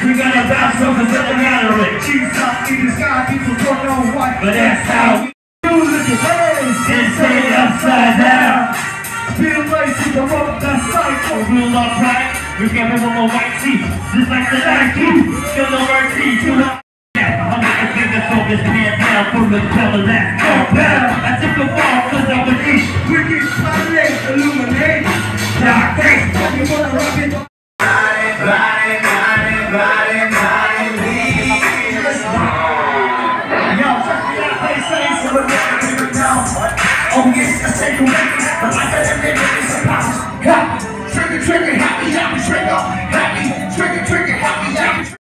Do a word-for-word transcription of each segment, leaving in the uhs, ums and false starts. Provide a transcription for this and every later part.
We gotta bounce over something out of it. Cheese up in the sky, people don't know why. But that's how we do look at ways. insane upside down. Feel lazy, the road that cycle. Real upright, we got me with my white teeth. Just like the Nike, feel no mercy to the I'm gonna give this on this man down from the color that's compound. I took a fall cause I'm a niche. Wicked spotlight, illuminate. Dark face, you wanna rock it? riding, riding, riding, riding, riding, leave. Yo, check me out, they say so we're getting it down. Oh yes, I say you make it, but like that, they make it surprise. Happy, trigger, trigger, happy, happy, trigger, happy, trigger, trigger, happy, happy.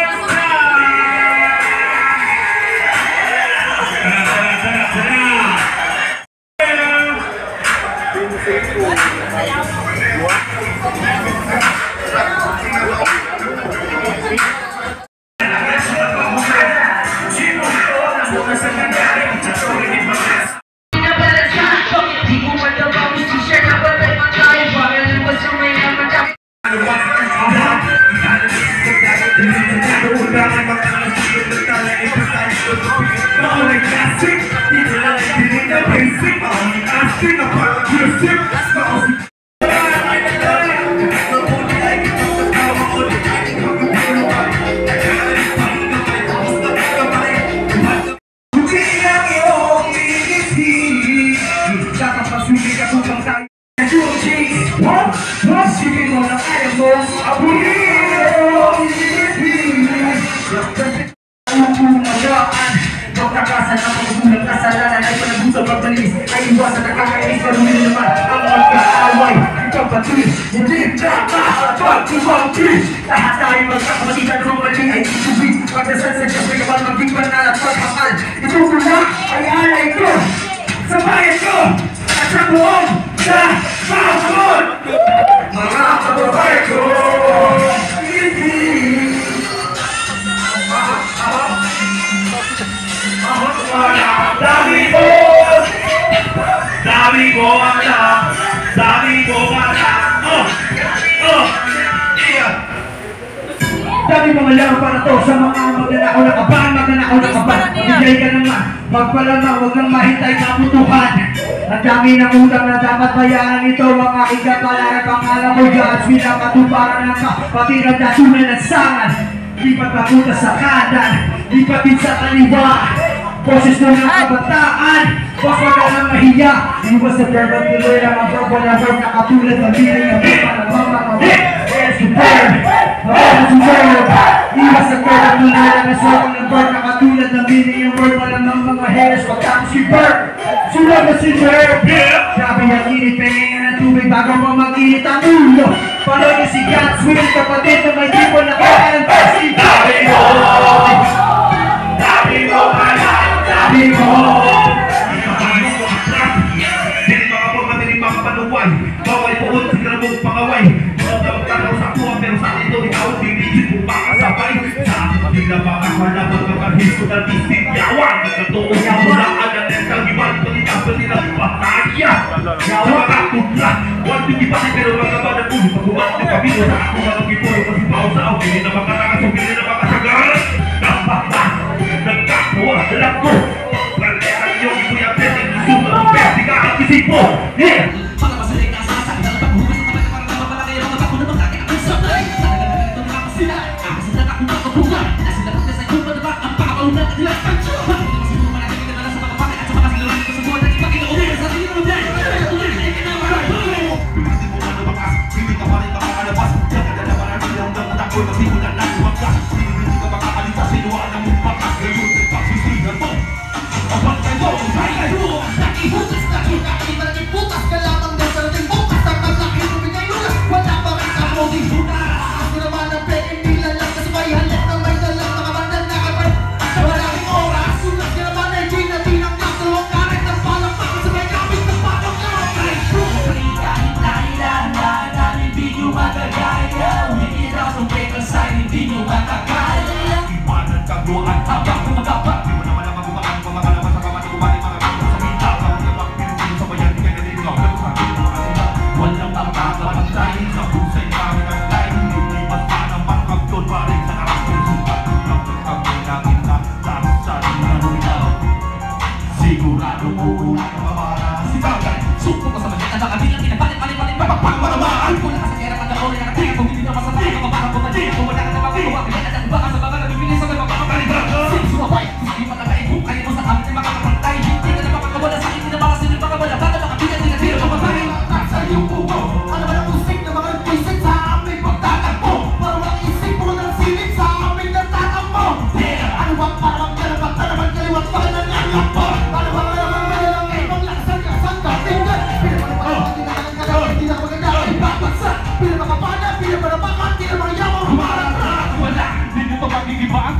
Pagkakasan ng pagkulang kasalanan ay panagusap ang balis ay iwas at nakakainis na rin naman ang magkaaway ikaw patuloy, hindi nakakapag-tumangkin lahat tayo magkakapasitan ng mali ay isubig pagdasal sa Diyos may kapal magdigman na at pagpapal ito ko na ay alay ko sa bayan ko at sa buong sa Southwood mga kababay ko Sabi ko, sabi ko wala, sabi ko wala, oh, oh, yeah. Sabi mga laro para to sa mga magnanakaw na kaban, magnanakaw na kaban. Magbigay ka naman, magpalamang, huwag nang mahintay kaputuhan. Ang dami ng utang na dapat bayaran ito, mga ikapalaran pangalan mo dyan. Pinapatuparan ng kapatiran na tunay ng sangan. Di pagpapunta sa kanan, di patid sa kaliwa. Boses na ng kabataan, wag wag ka lang mahiya. Iwas sa verb at tuloy lang ang verb na verb na katulad ng bilang ng verb na mga mga yes, you verb, yes, you verb. Iwas sa verb at tuloy lang ang verb ng verb na katulad ng bilang ng verb na ng mga hairs. Pagkatapos si verb, sulat na si verb. Sabi ng init, pengen ng tubig bago mo mag-init ang ulo. Panoy niya si God's will, kapatid na may tipo na kaya ng kasi. Sabi mo, sabi mo wala. Sabi mo, hindi makapag matinig mga panuway. Bawal puon, sigara mong pangaway. Magdawag ka daw sa kuha, pero sa ito ikaw dinigit kung makasabay. Sa aking hindi na makakalaman magkahis ko ng isip yawan. Nagkatuon niya mo na agad ang kagiban. Pagkakapal nila bataya. Sa mga tutla, one fifty pa pero mga ba na ulo. Pagkumat ng kabilo sa ako mga gipulo. Kasi pa sa ako, hindi na makakasok, hindi na makasagaran. Napaka, nagkakawa, alam ko. Pagkakang yung kuya pwede, gusto mo pwede ka ang isip mo. Yeah! Let's go.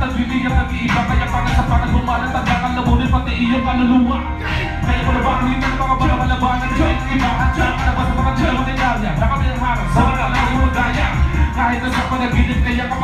tagwili ang nag-iiba. Kaya pangat sa pangat bumalan, tagdakan labunin pati iyong kaluluwa. Kaya mo na ba ang litan mga mga kalabanan na yung iba? At saan ka na ba sa mga dalawang inalya? Nakabilang harap sa mga lalo mo gaya. Kahit nasa panaginip kaya ka